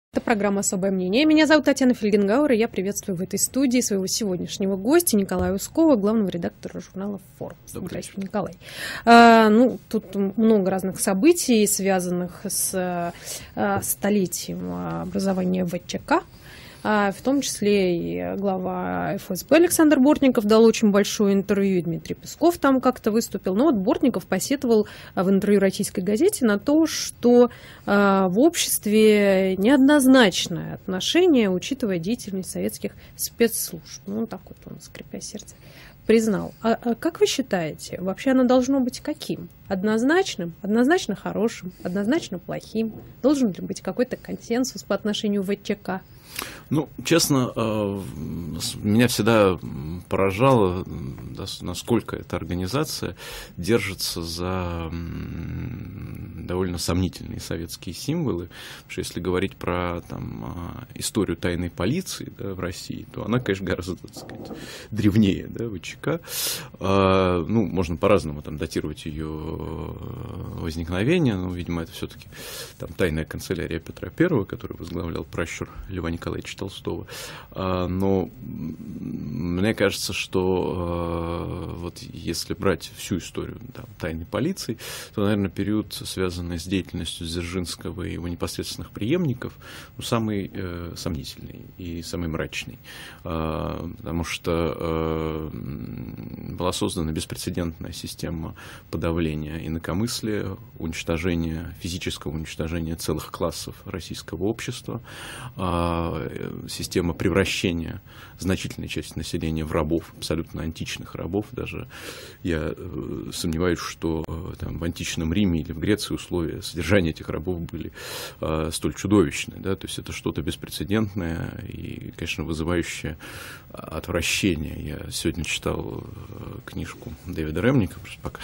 Это программа «Особое мнение». Меня зовут Татьяна Фельгенгауэр, и я приветствую в этой студии своего сегодняшнего гостя Николая Ускова, главного редактора журнала Forbes. Здравствуйте, Николай. Тут много разных событий, связанных с столетием образования ВЧК. В том числе и глава ФСБ Александр Бортников дал очень большое интервью, и Дмитрий Песков там как-то выступил. Но вот Бортников посетовал в интервью российской газете на то, что в обществе неоднозначное отношение, учитывая деятельность советских спецслужб. Ну, так вот он, скрипя сердце, признал. А как вы считаете, вообще оно должно быть каким? Однозначным, однозначно хорошим, однозначно плохим? Должен ли быть какой-то консенсус по отношению к ВЧК? Ну, честно, меня всегда поражало, насколько эта организация держится за довольно сомнительные советские символы. Потому что если говорить про историю тайной полиции, да, в России, то она, конечно, гораздо, так сказать, древнее, да, ВЧК. Ну, можно по-разному датировать ее возникновение, но, видимо, это все-таки тайная канцелярия Петра I, которую возглавлял пращур Льва Николаевича Толстого. Но мне кажется, что вот если брать всю историю тайной полиции, то, наверное, период, связанный с деятельностью Дзержинского и его непосредственных преемников, самый сомнительный и самый мрачный. Потому что была создана беспрецедентная система подавления инакомыслия, уничтожения, физического уничтожения целых классов российского общества, система превращения значительной части населения в рабов, абсолютно античных рабов. Даже я сомневаюсь, что в античном Риме или в Греции условия содержания этих рабов были столь чудовищные. Да? То есть это что-то беспрецедентное и, конечно, вызывающее отвращение. Я сегодня читал книжку Дэвида Ремника, пока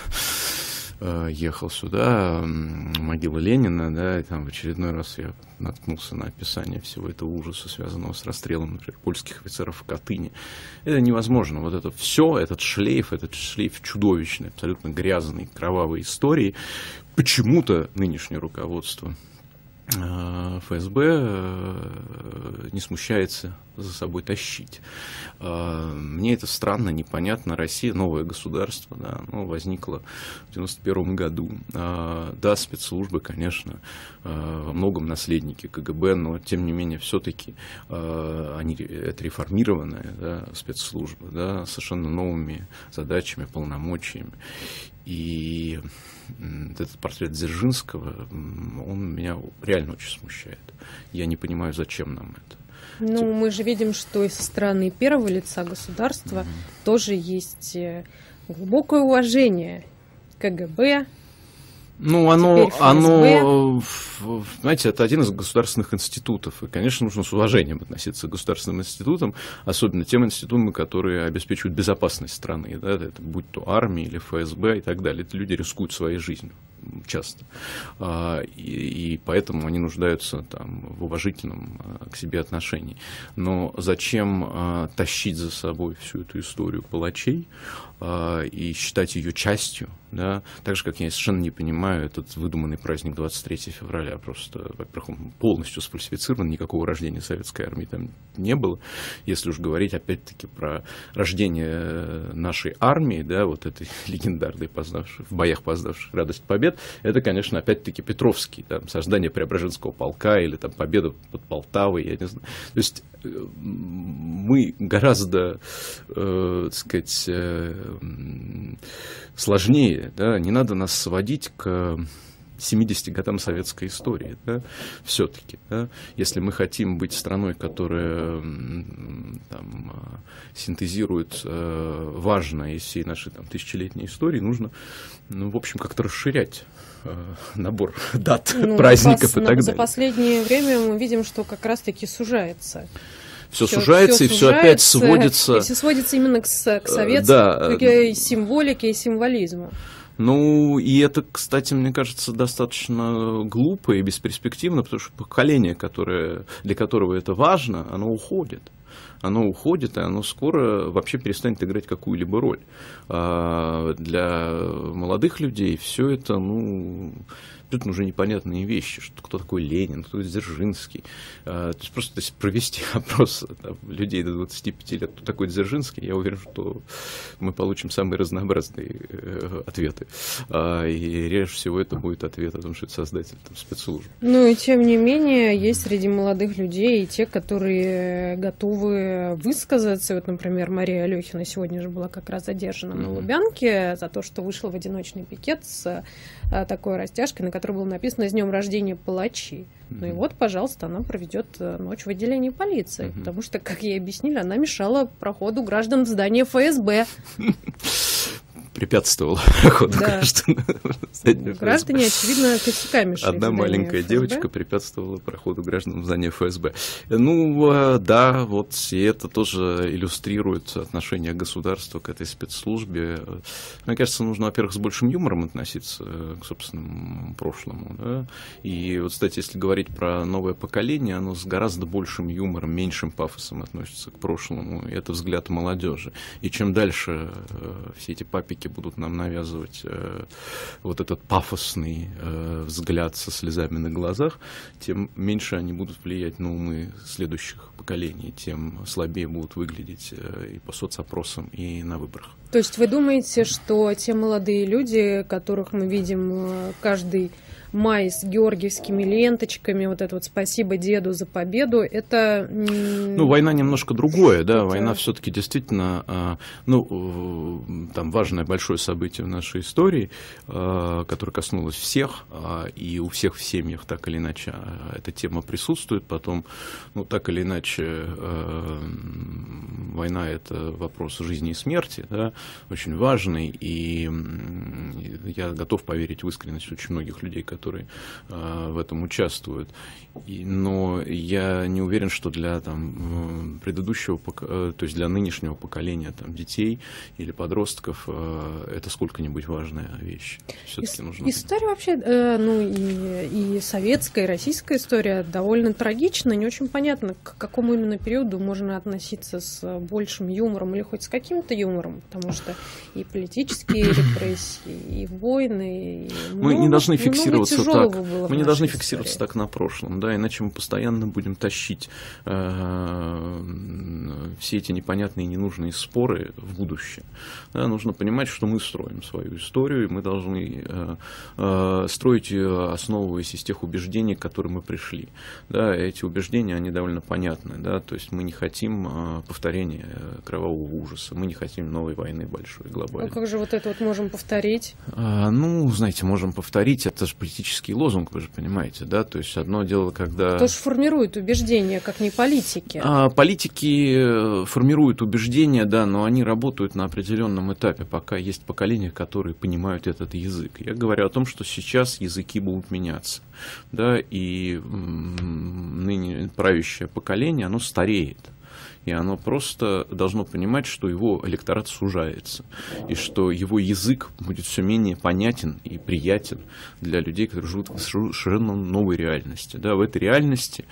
ехал сюда, могила Ленина, да, и там в очередной раз я наткнулся на описание всего этого ужаса, связанного с расстрелом, например, польских офицеров в Катыни. Это невозможно. Вот это все, этот шлейф чудовищной, абсолютно грязной, кровавой истории, почему-то нынешнее руководство ФСБ не смущается за собой тащить. Мне это странно, непонятно. Россия, новое государство, да, оно возникло в 1991 году. Да, спецслужбы, конечно, во многом наследники КГБ, но, тем не менее, все-таки это реформированная, да, спецслужба, да, совершенно новыми задачами, полномочиями. И этот портрет Дзержинского, он меня реально очень смущает. Я не понимаю, зачем нам это. Ну, мы же видим, что и со стороны первого лица государства тоже есть глубокое уважение к КГБ. Ну, оно, знаете, это один из государственных институтов. И, конечно, нужно с уважением относиться к государственным институтам, особенно тем институтам, которые обеспечивают безопасность страны. Да? Это будь то армия или ФСБ и так далее. Это люди рискуют своей жизнью часто. И поэтому они нуждаются в уважительном к себе отношении. Но зачем тащить за собой всю эту историю палачей и считать ее частью? Да? Так же, как я совершенно не понимаю этот выдуманный праздник 23 февраля. Просто, во-первых, он полностью сфальсифицирован, никакого рождения советской армии там не было. Если уж говорить, опять-таки, про рождение нашей армии, да, вот этой легендарной, в боях познавших радость побед, это, конечно, опять-таки Петровский, создание Преображенского полка или победа под Полтавой, я не знаю. То есть мы гораздо, так сказать, сложнее, да, не надо нас сводить к 70 годам советской истории, да, все-таки, да, если мы хотим быть страной, которая синтезирует важное из всей нашей тысячелетней истории, нужно, в общем, как-то расширять набор дат, праздников и так далее. За последнее время мы видим, что как раз-таки сужается. Все сужается, и все опять сводится. И все сводится именно к советской символике и символизму. Ну, и это, кстати, мне кажется, достаточно глупо и бесперспективно, потому что поколение, для которого это важно, оно уходит. Оно уходит, и оно скоро вообще перестанет играть какую-либо роль. Для молодых людей все это, абсолютно уже непонятные вещи, что кто такой Ленин, кто Дзержинский. То есть просто если провести опрос людей до 25 лет, кто такой Дзержинский, я уверен, что мы получим самые разнообразные ответы. И реже всего это будет ответ о том, что это создатель спецслужб. Ну и тем не менее, есть среди молодых людей и те, которые готовы высказаться. Вот, например, Мария Алехина сегодня же была как раз задержана на Лубянке за то, что вышла в одиночный пикет с такой растяжкой, на которой было написано «С днем рождения, палачи». Ну и вот, пожалуйста, она проведет ночь в отделении полиции, потому что, как ей объяснили, она мешала проходу граждан в здание ФСБ. Препятствовала ходу граждан. Граждане, очевидно, косяками шли. Одна маленькая девочка препятствовала проходу граждан в здание ФСБ. Ну, да, вот и это тоже иллюстрирует отношение государства к этой спецслужбе. Мне кажется, нужно, во-первых, с большим юмором относиться к собственному прошлому. Да? И вот, кстати, если говорить про новое поколение, оно с гораздо большим юмором, меньшим пафосом относится к прошлому. И это взгляд молодежи. И чем дальше все эти папики будут нам навязывать вот этот пафосный взгляд со слезами на глазах, тем меньше они будут влиять на умы следующих поколений, тем слабее будут выглядеть и по соцопросам, и на выборах. То есть вы думаете, что те молодые люди, которых мы видим каждый май с георгиевскими ленточками, вот это вот «Спасибо деду за победу», это... Ну, война немножко другое, да, война все-таки действительно, ну, там важное большое событие в нашей истории, которое коснулось всех, и у всех в семьях так или иначе эта тема присутствует, потом, ну, так или иначе, война – это вопрос жизни и смерти, да, очень важный, и я готов поверить в искренность очень многих людей, которые в этом участвуют. Но я не уверен, что для там, предыдущего, то есть для нынешнего поколения там, детей или подростков это сколько-нибудь важная вещь. Все-таки нужно... История вообще, ну и советская, и российская история довольно трагична. Не очень понятно, к какому именно периоду можно относиться с большим юмором или хоть с каким-то юмором, потому что и политические репрессии, и войны, и мы не должны фиксироваться так. Мы не должны истории. Фиксироваться так на прошлом, да, иначе мы постоянно будем тащить все эти непонятные и ненужные споры в будущее. Да, нужно понимать, что мы строим свою историю, и мы должны строить ее, основываясь из тех убеждений, к которым мы пришли. Да, эти убеждения, они довольно понятны, да, то есть мы не хотим повторения кровавого ужаса, мы не хотим новой войны большой, глобальной. Ну как же вот это вот можем повторить? Ну, знаете, можем повторить, это же политический лозунг, вы же понимаете, да, то есть одно дело, когда... Кто же формирует убеждения, как не политики? Политики формируют убеждения, да, но они работают на определенном этапе, пока есть поколения, которые понимают этот язык. Я говорю о том, что сейчас языки будут меняться, да, и ныне правящее поколение, оно стареет. И оно просто должно понимать, что его электорат сужается, и что его язык будет все менее понятен и приятен для людей, которые живут в совершенно новой реальности. Да, в этой реальности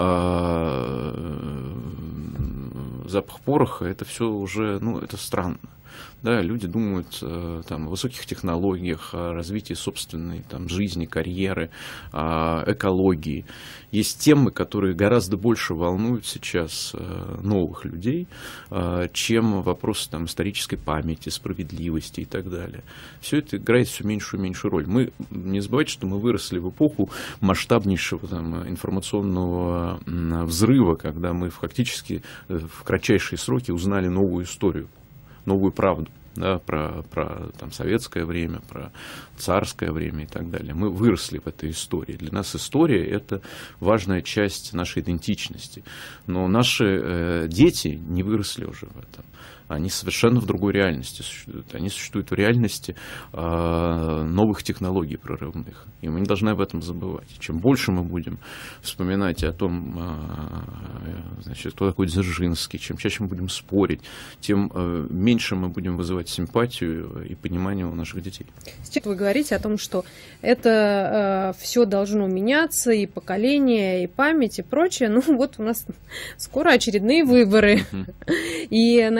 запах пороха – это все уже, ну, это странно. Да, люди думают там, о высоких технологиях, о развитии собственной там, жизни, карьеры, экологии. Есть темы, которые гораздо больше волнуют сейчас новых людей, чем вопросы там, исторической памяти, справедливости и так далее. Все это играет все меньшую и меньшую роль. Мы не забывайте, что мы выросли в эпоху масштабнейшего там, информационного взрыва, когда мы фактически в кратчайшие сроки узнали новую историю, новую правду, да, про там, советское время, про царское время и так далее. Мы выросли в этой истории. Для нас история – это важная часть нашей идентичности. Но наши дети не выросли уже в этом. Они совершенно в другой реальности существуют. Они существуют в реальности новых технологий прорывных. И мы не должны об этом забывать. Чем больше мы будем вспоминать о том, значит, кто такой Дзержинский, чем чаще мы будем спорить, тем меньше мы будем вызывать симпатию и понимание у наших детей. Сейчас вы говорите о том, что это все должно меняться, и поколение, и память, и прочее. Ну вот у нас скоро очередные выборы. И на этом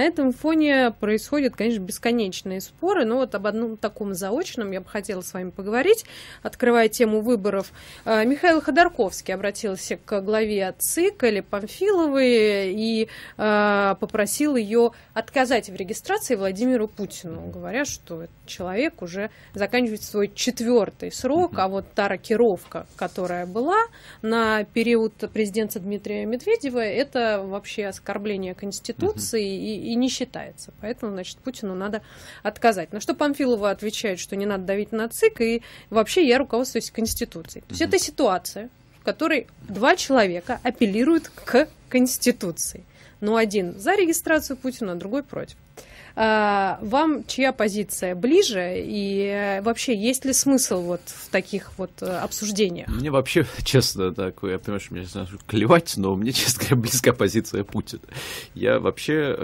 фоне происходят, конечно, бесконечные споры, но вот об одном таком заочном я бы хотела с вами поговорить, открывая тему выборов. Михаил Ходорковский обратился к главе ЦИК Элле Памфиловой и попросил ее отказать в регистрации Владимиру Путину, говоря, что этот человек уже заканчивает свой 4-й срок, а вот та рокировка, которая была на период президента Дмитрия Медведева, это вообще оскорбление Конституции и не считается. Поэтому, значит, Путину надо отказать. На что Памфилова отвечает, что не надо давить на ЦИК, и вообще я руководствуюсь Конституцией. То есть это ситуация, в которой 2 человека апеллируют к Конституции. Но один за регистрацию Путина, а другой против. Вам чья позиция ближе? И вообще, есть ли смысл вот в таких вот обсуждениях? Мне вообще, честно, такое, я понимаю, что мне сейчас клевать, но мне, честно говоря, близка позиция Путина. Я вообще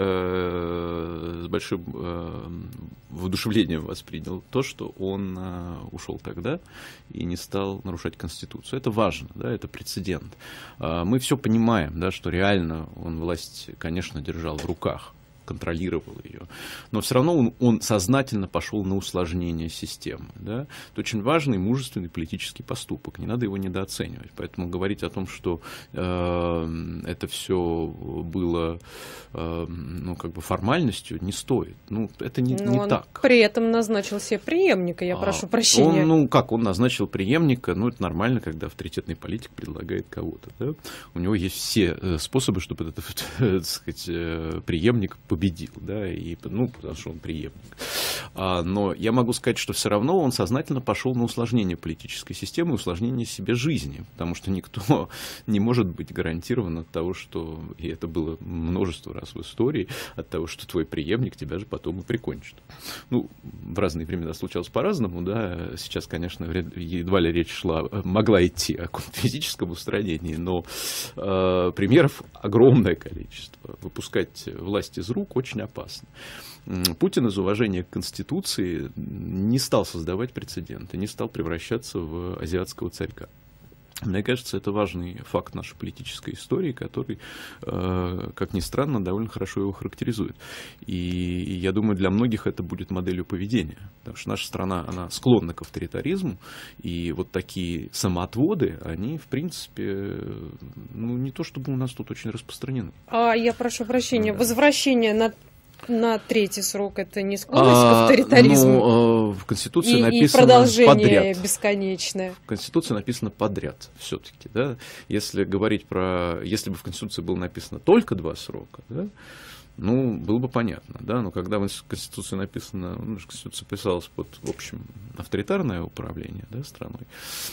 с большим воодушевлением воспринял то, что он ушел тогда и не стал нарушать Конституцию. Это важно, да, это прецедент. Мы все понимаем, да, что реально он власть, конечно, держал в руках, контролировал ее, но все равно он сознательно пошел на усложнение системы. Да? Это очень важный, мужественный политический поступок, не надо его недооценивать. Поэтому говорить о том, что это все было как бы формальностью, не стоит. Это не так. При этом назначил себе преемника, я прошу прощения. Он назначил преемника, это нормально, когда авторитетный политик предлагает кого-то. Да? У него есть все способы, чтобы этот, так сказать, преемник победил, да, потому что он преемник. Но я могу сказать, что все равно он сознательно пошел на усложнение политической системы, усложнение себе жизни, потому что никто не может быть гарантирован от того, что, и это было множество раз в истории, от того, что твой преемник тебя же потом и прикончит. В разные времена случалось по-разному, да, сейчас, конечно, едва ли речь могла идти о физическом устранении, но примеров огромное количество. Выпускать власть из рук очень опасно. Путин из уважения к Конституции не стал создавать прецеденты, не стал превращаться в азиатского царька. Мне кажется, это важный факт нашей политической истории, который, как ни странно, довольно хорошо его характеризует. И я думаю, для многих это будет моделью поведения. Потому что наша страна, она склонна к авторитаризму, и вот такие самоотводы, они, в принципе, не то чтобы у нас тут очень распространены. Я прошу прощения, возвращение на 3-й срок — это не склонность к авторитаризму? В Конституции написано и продолжение подряд. Бесконечное. В Конституции написано подряд все-таки. Да? Если бы в Конституции было написано только 2 срока, да, было бы понятно. Да? Но когда в Конституции написано, Конституция писалась под, в общем, авторитарное управление, да, страной,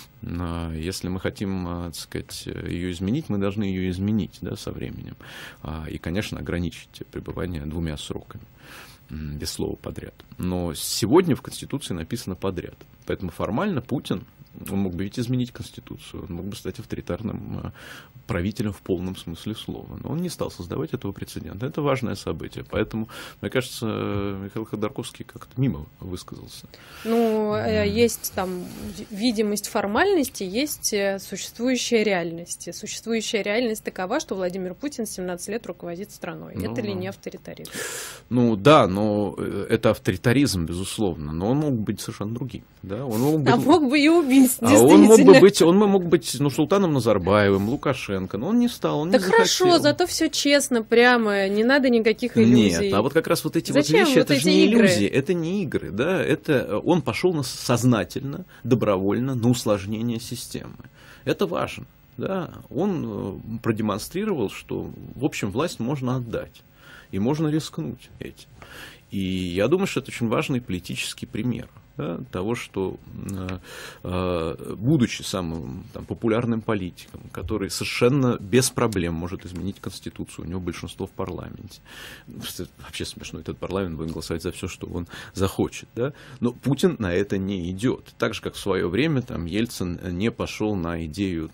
если мы хотим, так сказать, ее изменить, мы должны ее изменить, да, со временем. И, конечно, ограничить пребывание 2 сроками, без слова подряд. Но сегодня в Конституции написано подряд. Поэтому формально Путин, он мог бы ведь изменить Конституцию, он мог бы стать авторитарным правителем в полном смысле слова. Но он не стал создавать этого прецедента. Это важное событие. Поэтому, мне кажется, Михаил Ходорковский как-то мимо высказался. Есть там видимость формальности, есть существующая реальность. Существующая реальность такова, что Владимир Путин 17 лет руководит страной. Это ли не авторитаризм? Да, но это авторитаризм, безусловно. Но он мог быть совершенно другим. Да? Он мог быть... мог бы и убить. Он мог быть Султаном Назарбаевым, Лукашенко, но он не стал, он не захотел. Хорошо, зато все честно, прямо, не надо никаких иллюзий. Нет, а вот как раз вот эти вот вещи, это же не иллюзии, это не игры, да, это он пошел сознательно, добровольно на усложнение системы. Это важно, да, он продемонстрировал, что, в общем, власть можно отдать, и можно рискнуть этим. И я думаю, что это очень важный политический пример. Да, того, что, будучи самым популярным политиком, который совершенно без проблем может изменить Конституцию, у него большинство в парламенте. Вообще смешно, этот парламент будет голосовать за все, что он захочет. Да? Но Путин на это не идет. Так же, как в свое время Ельцин не пошел на идею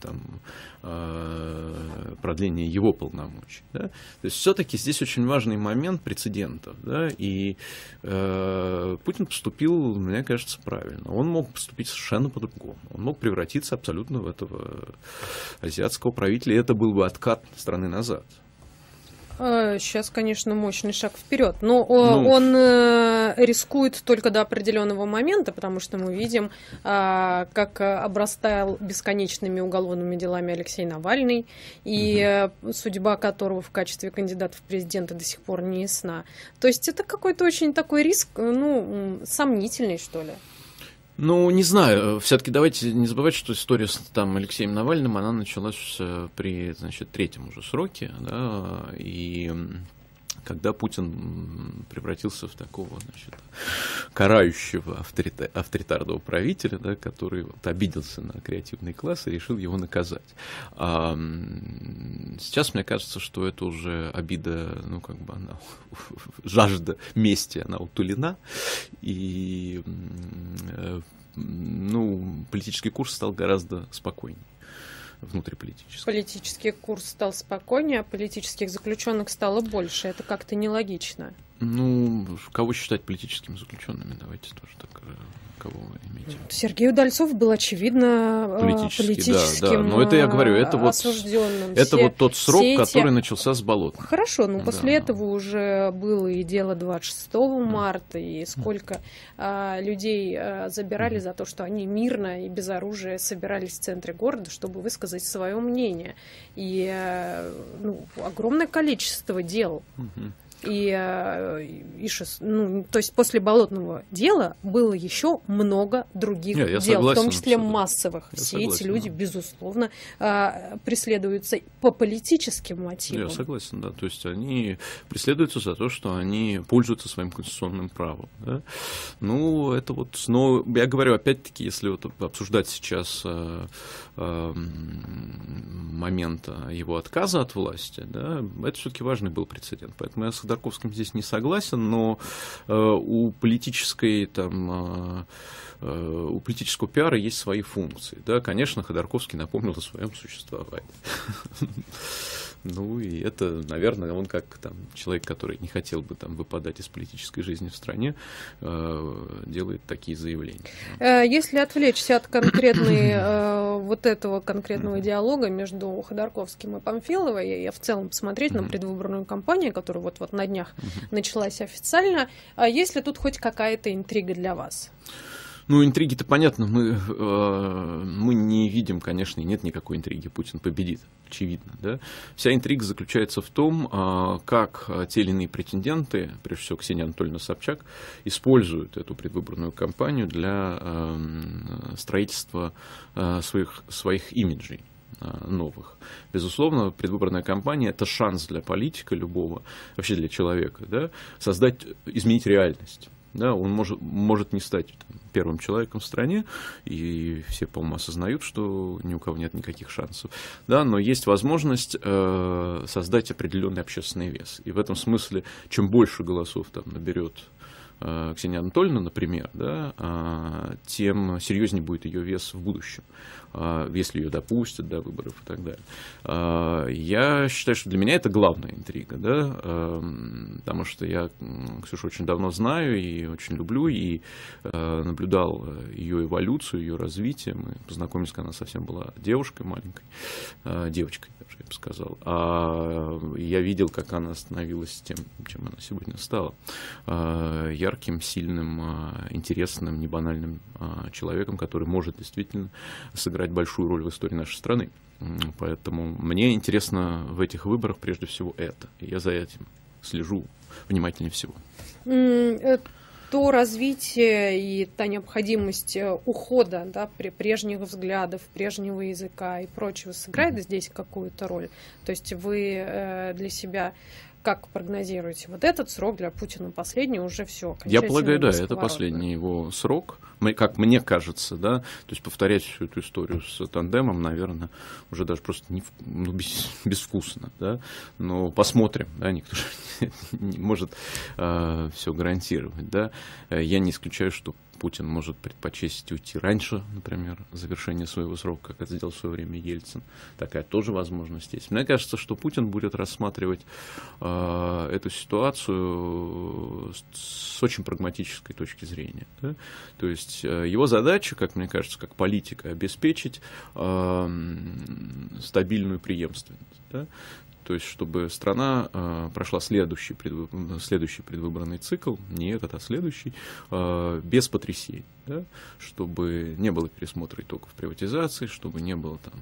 продления его полномочий. Да? То есть все-таки здесь очень важный момент прецедентов. Да? И Путин поступил, мне кажется, правильно. Он мог поступить совершенно по-другому. Он мог превратиться абсолютно в этого азиатского правителя, и это был бы откат страны назад. Сейчас, конечно, мощный шаг вперед, но он рискует только до определенного момента, потому что мы видим, как обрастал бесконечными уголовными делами Алексей Навальный, и судьба которого в качестве кандидата в президенты до сих пор не ясна. То есть это какой-то очень такой риск, сомнительный, что ли. Ну, не знаю, все-таки давайте не забывать, что история с Алексеем Навальным, она началась при, третьем уже сроке, да, и когда Путин превратился в такого, карающего авторитарного правителя, да, который обиделся на креативный класс и решил его наказать. Сейчас мне кажется, что это уже обида, она, жажда мести, она утолена, и политический курс стал гораздо спокойнее. Внутриполитический. Политический курс стал спокойнее, а политических заключенных стало больше. Это как-то нелогично. Кого считать политическими заключенными? Давайте тоже так. Кого вы имеете? Сергей Удальцов был, очевидно, политическим, но это я говорю, это осужденным. Это тот срок, который начался с Болотным. Хорошо, после этого уже было и дело 26 марта, и сколько людей забирали за то, что они мирно и без оружия собирались в центре города, чтобы высказать свое мнение. И огромное количество дел. То есть после Болотного дела было еще много других дел, согласен, в том числе массовых. Все эти люди, безусловно, преследуются по политическим мотивам. Я согласен, да. То есть они преследуются за то, что они пользуются своим конституционным правом. Да? Это снова, я говорю, опять-таки, если обсуждать сейчас момент его отказа от власти, да, это все-таки важный был прецедент. Поэтому я с Ходорковским здесь не согласен, но у политического пиара есть свои функции. Да, конечно, Ходорковский напомнил о своем существовании. И это, наверное, он как человек, который не хотел бы выпадать из политической жизни в стране, делает такие заявления. Если отвлечься от этого конкретного диалога между Ходорковским и Памфиловой, и в целом посмотреть на предвыборную кампанию, которая вот на днях началась официально, есть ли тут хоть какая-то интрига для вас? Интриги-то понятно, мы не видим, конечно, и нет никакой интриги, Путин победит, очевидно. Да? Вся интрига заключается в том, как те или иные претенденты, прежде всего Ксения Анатольевна Собчак, используют эту предвыборную кампанию для строительства своих имиджей новых. Безусловно, предвыборная кампания – это шанс для политика любого, вообще для человека, да, изменить реальность. Да, он может не стать первым человеком в стране, и все, по-моему, осознают, что ни у кого нет никаких шансов. Да, но есть возможность создать определенный общественный вес. И в этом смысле, чем больше голосов наберет Ксения Анатольевна, например, да, тем серьезнее будет ее вес в будущем, если ее допустят до выборов и так далее. Я считаю, что для меня это главная интрига, да, потому что я Ксюшу очень давно знаю и очень люблю, и наблюдал ее эволюцию, ее развитие. Мы познакомились, когда она совсем была девушкой маленькой, девочкой даже, я бы сказал. Я видел, как она становилась тем, чем она сегодня стала. Ярким, сильным, интересным, небанальным человеком, который может действительно сыграть большую роль в истории нашей страны. Поэтому мне интересно в этих выборах прежде всего это. И я за этим слежу внимательнее всего. То развитие и та необходимость ухода, да, прежних взглядов, прежнего языка и прочего сыграет здесь какую-то роль? То есть вы для себя как прогнозируете? Вот этот срок для Путина последний уже все. Я полагаю, да, это последний его срок, как мне кажется, да. То есть повторять всю эту историю с тандемом, наверное, уже даже просто безвкусно, да. Но посмотрим, да, никто же не может все гарантировать, да. Я не исключаю, что Путин может предпочесть уйти раньше, например, завершения своего срока, как это сделал в свое время Ельцин. Такая тоже возможность есть. Мне кажется, что Путин будет рассматривать эту ситуацию с очень прагматической точки зрения. Да? То есть его задача, как мне кажется, как политика, обеспечить стабильную преемственность. да? То есть, чтобы страна прошла следующий предвыборный цикл, не этот, а следующий, без потрясений, да? Чтобы не было пересмотра итогов приватизации, чтобы не было там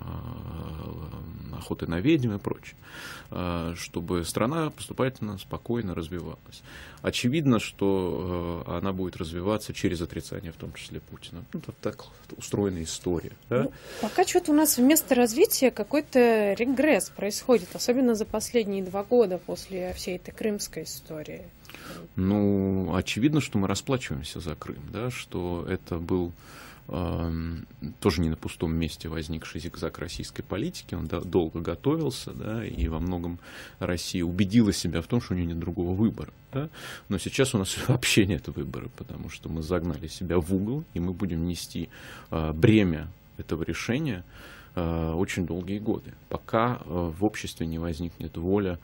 охоты на ведьм и прочее, чтобы страна поступательно, спокойно развивалась. Очевидно, что она будет развиваться через отрицание, в том числе Путина. Ну, так устроена история. Да? Ну, пока что-то у нас вместо развития какой-то регресс происходит, особенно за последние 2 года после всей этой крымской истории. Ну, очевидно, что мы расплачиваемся за Крым, да, что это был тоже не на пустом месте возникший зигзаг российской политики, он долго готовился, да, и во многом Россия убедила себя в том, что у нее нет другого выбора. Да? Но сейчас у нас вообще нет выбора, потому что мы загнали себя в угол, и мы будем нести бремя этого решения очень долгие годы, пока в обществе не возникнет воля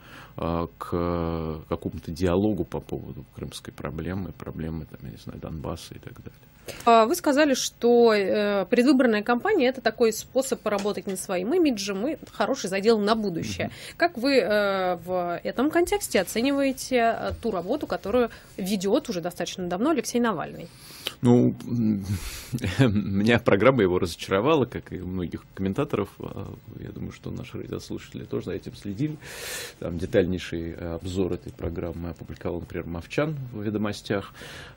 к какому-то диалогу по поводу крымской проблемы там, я не знаю, Донбасса и так далее. Вы сказали, что предвыборная кампания – это такой способ поработать над своим имиджем и хороший задел на будущее. Как вы в этом контексте оцениваете ту работу, которую ведет уже достаточно давно Алексей Навальный? Ну, меня программа его разочаровала, как и многих комментаторов. Я думаю, что наши радиослушатели тоже за этим следили. Там детальнейший обзор этой программы опубликовал, например, Мовчан в «Ведомостях».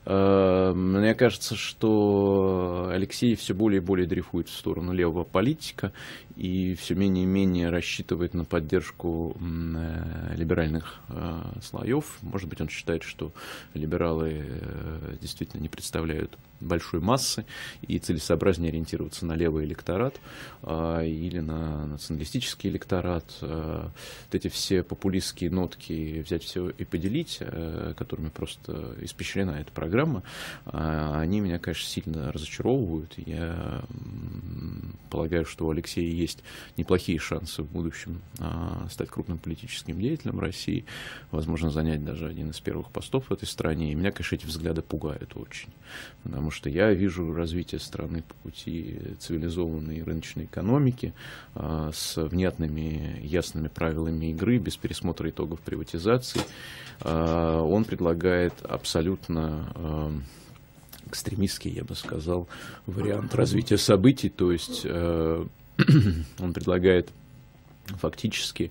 Мне кажется, что Алексей все более и более дрейфует в сторону левого политика и все менее и менее рассчитывает на поддержку либеральных слоев. Может быть, он считает, что либералы действительно не представляют большой массы и целесообразнее ориентироваться на левый электорат или на националистический электорат. Вот эти все популистские нотки взять все и поделить, которыми просто испещрена эта программа, они меня, конечно, сильно разочаровывают. Я полагаю, что у Алексея есть неплохие шансы в будущем стать крупным политическим деятелем России, возможно, занять даже один из первых постов в этой стране. И меня, конечно, эти взгляды пугают очень. Потому что я вижу развитие страны по пути цивилизованной рыночной экономики с внятными, ясными правилами игры, без пересмотра итогов приватизации. Он предлагает абсолютно экстремистский, я бы сказал, вариант развития событий. То есть он предлагает фактически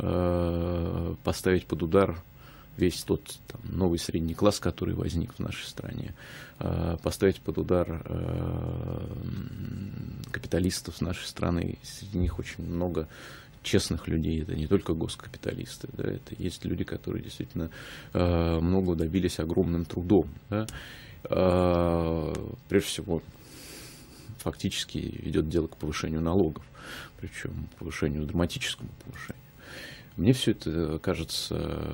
поставить под удар весь тот там, новый средний класс, который возник в нашей стране, поставить под удар капиталистов нашей страны. Среди них очень много честных людей, это не только госкапиталисты, да, это есть люди, которые действительно много добились огромным трудом. Да. Прежде всего, фактически идет дело к повышению налогов, причем повышению, драматическому повышению. Мне все это кажется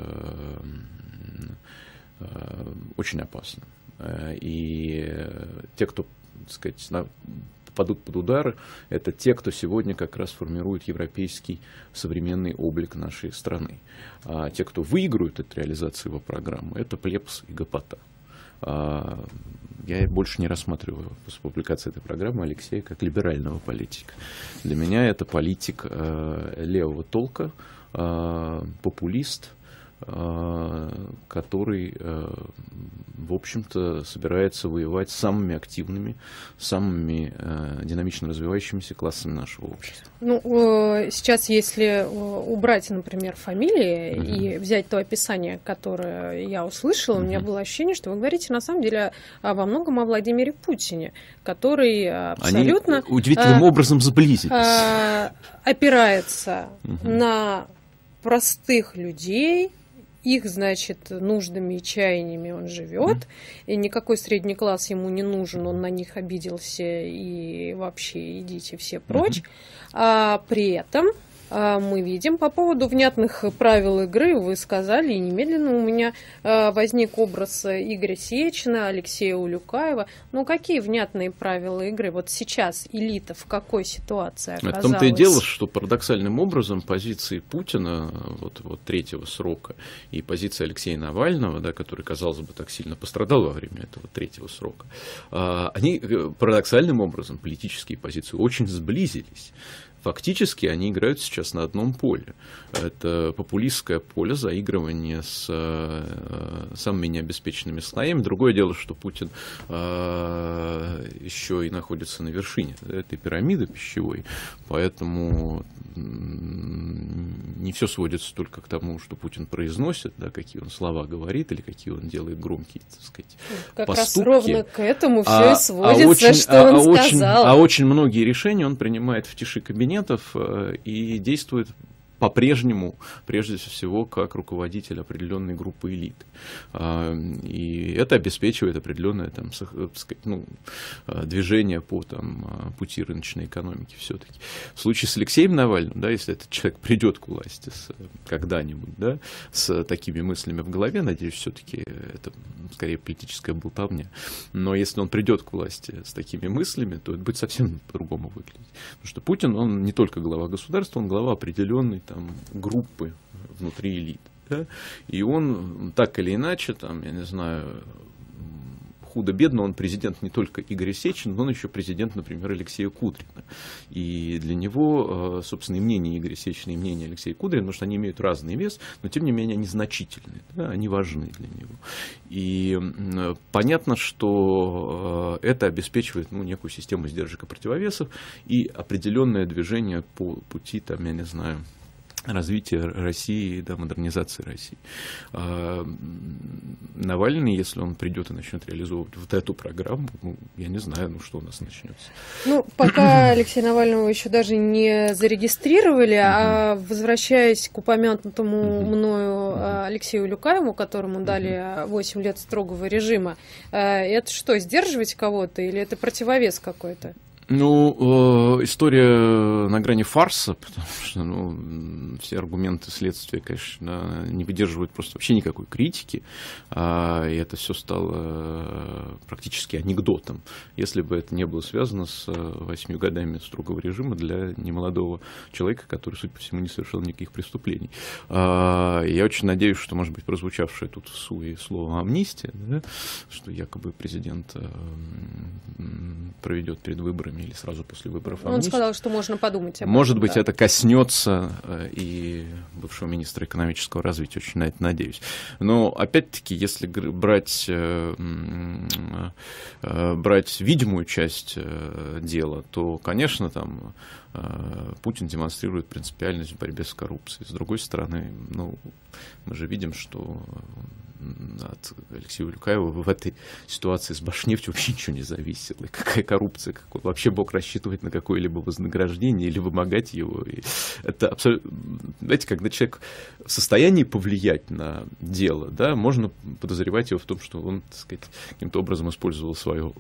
очень опасным. И те, кто, так сказать, попадут под удар, это те, кто сегодня как раз формирует европейский современный облик нашей страны. А те, кто выиграют от реализации его программы, это плебс и гопота. Я больше не рассматриваю после публикации этой программы Алексея как либерального политика. Для меня это политик левого толка, популист, который, в общем-то, собирается воевать с самыми активными, самыми динамично развивающимися классами нашего общества. Ну, сейчас, если убрать, например, фамилии и взять то описание, которое я услышала, у меня было ощущение, что вы говорите, на самом деле, во многом о Владимире Путине, который абсолютно... Они удивительным образом сблизились. Опирается на простых людей, их, значит, нуждами и чаяниями он живет, и никакой средний класс ему не нужен, он на них обиделся, и вообще идите все прочь. А при этом мы видим по поводу внятных правил игры, вы сказали, и немедленно у меня возник образ Игоря Сечина, Алексея Улюкаева. Ну, какие внятные правила игры? Вот сейчас элита в какой ситуации оказалась? В том-то и дело, что парадоксальным образом позиции Путина, вот третьего срока, и позиция Алексея Навального, да, который, казалось бы, так сильно пострадал во время этого третьего срока, они парадоксальным образом, политические позиции, очень сблизились. фактически они играют сейчас на одном поле. Это популистское поле заигрывания с самыми необеспеченными слоями. Другое дело, что Путин еще и находится на вершине этой пирамиды пищевой, поэтому не все сводится только к тому, что Путин произносит, да, какие он слова говорит или какие он делает громкие, так сказать, как поступки. Раз ровно к этому все и сводится, что он сказал. А очень многие решения он принимает в тиши кабинетов и действует по-прежнему, прежде всего, как руководитель определенной группы элит. И это обеспечивает определенное там, движение по пути рыночной экономики все-таки. В случае с Алексеем Навальным, да, если этот человек придет к власти когда-нибудь, да, с такими мыслями в голове, надеюсь, все-таки это скорее политическая болтовня. Но если он придет к власти с такими мыслями, то это будет совсем по-другому выглядеть. Потому что Путин, он не только глава государства, он глава определенной группы внутри элит. Да? И он так или иначе, я не знаю, худо-бедно, он президент не только Игоря Сечина, но он еще президент, например, Алексея Кудрина. И для него, собственно, и мнение Игоря Сечина, и мнение Алексея Кудрина, потому что они имеют разный вес, но тем не менее они значительны, да? Они важны для него. И понятно, что это обеспечивает некую систему сдержек и противовесов и определенное движение по пути, я не знаю, развития России, да, модернизации России. Навальный, если он придет и начнет реализовывать вот эту программу, я не знаю, что у нас начнется. Пока Алексея Навального еще даже не зарегистрировали, а возвращаясь к упомянутому мною Алексею Люкаеву, которому дали 8 лет строгого режима, это что, сдерживать кого-то или это противовес какой-то? История на грани фарса, потому что все аргументы следствия, конечно, не выдерживают просто вообще никакой критики, и это все стало практически анекдотом, если бы это не было связано с 8 годами строгого режима для немолодого человека, который, судя по всему, не совершил никаких преступлений. Я очень надеюсь, что, может быть, прозвучавшее тут в СУе слово «амнистия», да, что якобы президент проведет перед выборами или сразу после выборов амнистию. Он сказал, что можно подумать об этом. Может быть, это коснется и бывшего министра экономического развития, очень на это надеюсь. Но, опять-таки, если брать видимую часть дела, то, конечно, Путин демонстрирует принципиальность в борьбе с коррупцией. С другой стороны, мы же видим, что от Алексея Люкаева в этой ситуации с Башнефтью вообще ничего не зависело. И какая коррупция, как он вообще мог рассчитывать на какое-либо вознаграждение или вымогать его. И это абсолютно... Знаете, когда человек в состоянии повлиять на дело, да, можно подозревать его в том, что он, так сказать, каким-то образом использовал свою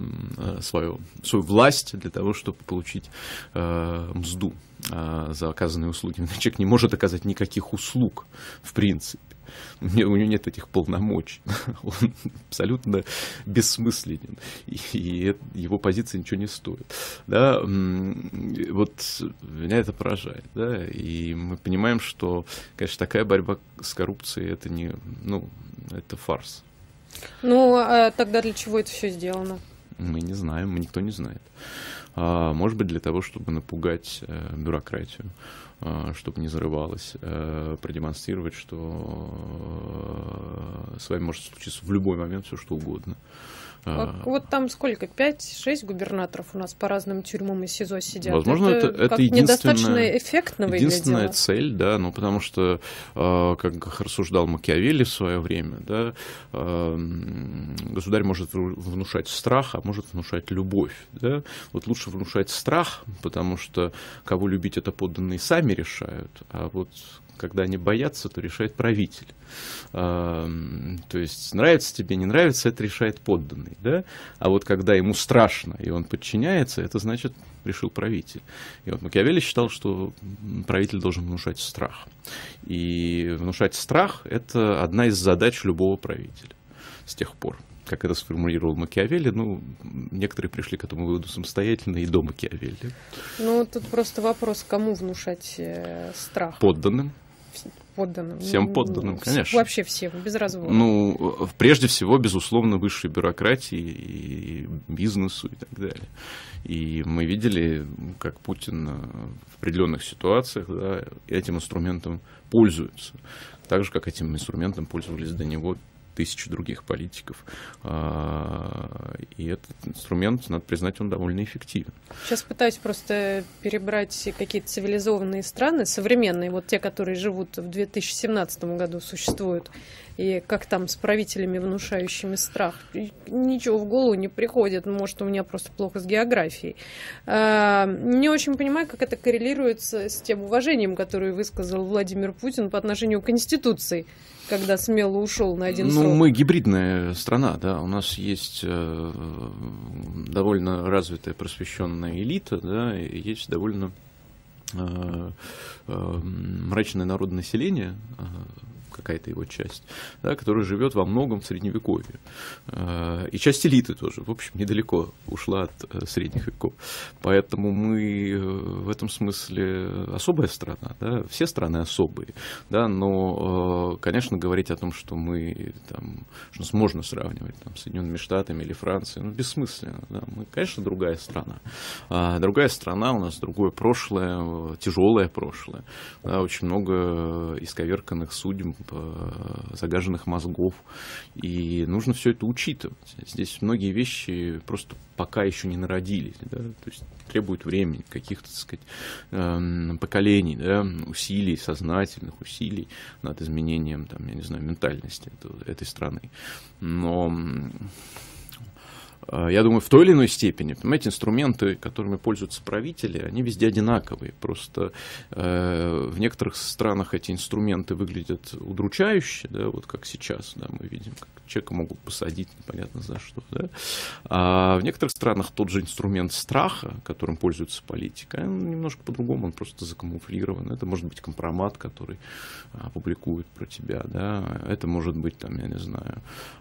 власть для того, чтобы получить мзду за оказанные услуги. Человек не может оказать никаких услуг, в принципе. У него нет этих полномочий. Он абсолютно бессмысленен. И его позиция ничего не стоит. Да? Вот меня это поражает. Да? И мы понимаем, что, конечно, такая борьба с коррупцией это не, это фарс. А тогда для чего это все сделано? Мы не знаем, никто не знает. Может быть, для того, чтобы напугать бюрократию, чтобы не зарывалась, продемонстрировать, что с вами может случиться в любой момент все, что угодно. Вот там сколько? 5-6 губернаторов у нас по разным тюрьмам и СИЗО сидят. Возможно, это недостаточно эффектно выглядело. Единственная цель, да, потому что, как рассуждал Макиавелли в свое время, да, государь может внушать страх, а может внушать любовь. Да? Вот лучше внушать страх, потому что кого любить, это подданные сами решают, а вот когда они боятся, то решает правитель. То есть нравится тебе, не нравится, это решает подданный. Да? А вот когда ему страшно, и он подчиняется, это значит, решил правитель. И вот Макиавелли считал, что правитель должен внушать страх. И внушать страх – это одна из задач любого правителя с тех пор. Как это сформулировал Макиавелли, некоторые пришли к этому выводу самостоятельно и до Макиавелли. Тут просто вопрос, кому внушать страх? Подданным. подданным. Всем подданным, конечно. Вообще всем, без развода. Ну, прежде всего, безусловно, высшей бюрократии и бизнесу и так далее. И мы видели, как Путин в определенных ситуациях, да, этим инструментом пользуется. Так же, как этим инструментом пользовались до него тысячи других политиков. И этот инструмент, надо признать, он довольно эффективен. Сейчас пытаюсь просто перебрать какие-то цивилизованные страны, современные, вот те, которые живут в 2017 году, существуют, и как там с правителями, внушающими страх. Ничего в голову не приходит, может, у меня просто плохо с географией. Не очень понимаю, как это коррелируется с тем уважением, которое высказал Владимир Путин по отношению к Конституции, когда смело ушел на один срок. Ну, мы гибридная страна, да, у нас есть довольно развитая просвещенная элита, да, и есть довольно мрачное народное население, какая-то его часть, да, которая живет во многом в Средневековье. И часть элиты тоже, в общем, недалеко ушла от Средних веков. Поэтому мы в этом смысле особая страна, да, все страны особые, да, но, конечно, говорить о том, что мы, там, что нас можно сравнивать там, с Соединенными Штатами или Францией, ну, бессмысленно, да, мы, конечно, другая страна. Другая страна, у нас другое прошлое, тяжелое прошлое, да, очень много исковерканных судеб, загаженных мозгов, и нужно все это учитывать. Здесь многие вещи просто пока еще не народились, да? То есть требуют времени, каких-то, так сказать, поколений, да? Усилий, сознательных усилий над изменением, там, я не знаю, ментальности этой страны. Но я думаю, в той или иной степени, понимаете, инструменты, которыми пользуются правители, они везде одинаковые. Просто в некоторых странах эти инструменты выглядят удручающе, да, вот как сейчас, да, мы видим, как человека могут посадить непонятно за что. Да. А в некоторых странах тот же инструмент страха, которым пользуется политика, он немножко по-другому, он просто закамуфлирован. Это может быть компромат, который опубликуют про тебя, да. Это может быть, там, я не знаю,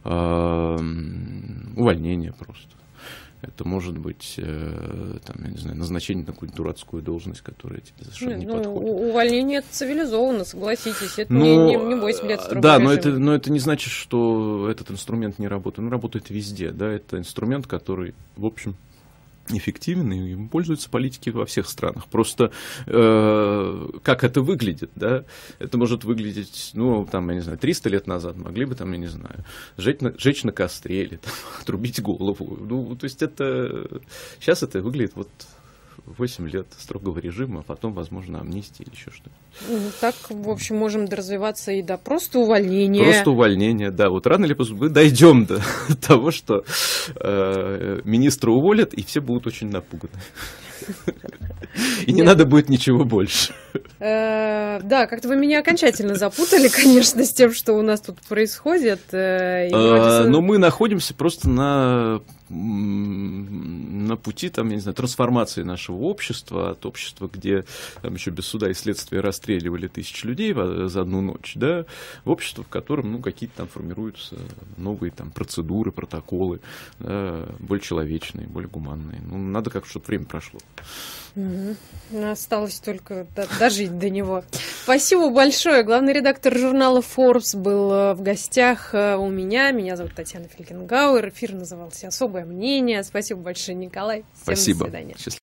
увольнение просто. Это может быть, там, я не знаю, назначение на какую-то дурацкую должность, которая тебе совершенно не подходит. Увольнение это цивилизованно, согласитесь. Это не 8 лет строгого да, режима. но это не значит, что этот инструмент не работает. Он работает везде. Да? Это инструмент, который, в общем, эффективен, и им пользуются политики во всех странах. Просто как это выглядит, да? Это может выглядеть, ну, там, я не знаю, 300 лет назад могли бы, там, я не знаю, сжечь на костре или там, отрубить голову. Ну, то есть это сейчас это выглядит вот 8 лет строгого режима, а потом, возможно, амнистия или еще что-то. Так, в общем, можем доразвиваться и до просто увольнения. Просто увольнения, да. Вот рано или поздно мы дойдем до того, что министра уволят, и все будут очень напуганы. И не надо будет ничего больше. Да, как-то вы меня окончательно запутали, конечно, с тем, что у нас тут происходит. Но мы находимся просто на пути, там, я не знаю, трансформации нашего общества, от общества, где там еще без суда и следствия расстреливали тысячи людей за одну ночь, да, в общество, в котором, ну, какие-то там формируются новые там процедуры, протоколы, да, более человечные, более гуманные. Ну, надо как-то, чтобы время прошло. Осталось только дожить до него. Спасибо большое. Главный редактор журнала Forbes был в гостях у меня. Меня зовут Татьяна Фельгенгауэр. Эфир назывался «Особое мнение». Спасибо большое, Николай. Всем Спасибо. До свидания.